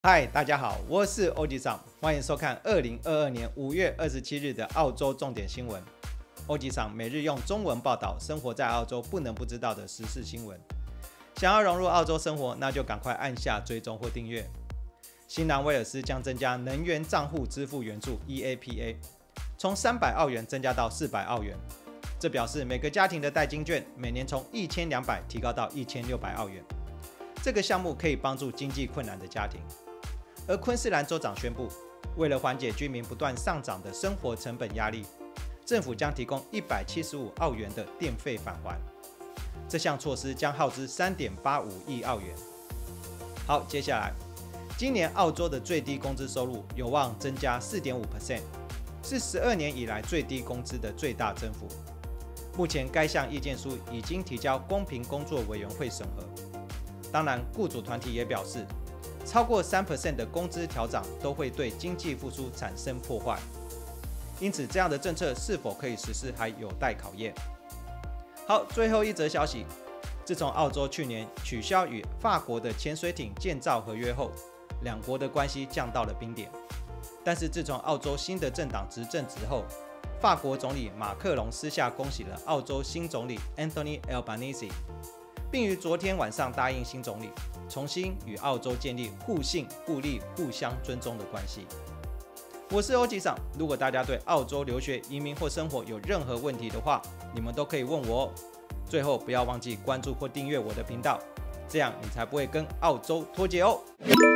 嗨，大家好，我是欧吉桑，欢迎收看2022年5月27日的澳洲重点新闻。欧吉桑每日用中文报道生活在澳洲不能不知道的时事新闻。想要融入澳洲生活，那就赶快按下追踪或订阅。新南威尔斯将增加能源账户支付援助 EAPA， 从300澳元增加到400澳元。这表示每个家庭的代金券每年从1200提高到1600澳元。这个项目可以帮助经济困难的家庭。而昆士兰州长宣布，为了缓解居民不断上涨的生活成本压力，政府将提供175澳元的电费返还。这项措施将耗资3.85亿澳元。好，接下来，今年澳洲的最低工资收入有望增加 4.5%， 是12年以来最低工资的最大增幅。目前该项意见书已经提交公平工作委员会审核。当然，雇主团体也表示，超过 3% 的工资调涨都会对经济复苏产生破坏，因此这样的政策是否可以实施还有待考验。好，最后一则消息，自从澳洲去年取消与法国的潜水艇建造合约后，两国的关系降到了冰点。但是自从澳洲新的政党执政之后，法国总理马克龙私下恭喜了澳洲新总理 Anthony Albanese， 并于昨天晚上答应新总理重新与澳洲建立互信、互利、互相尊重的关系。我是欧吉桑，如果大家对澳洲留学、移民或生活有任何问题的话，你们都可以问我哦。最后不要忘记关注或订阅我的频道，这样你才不会跟澳洲脱节哦。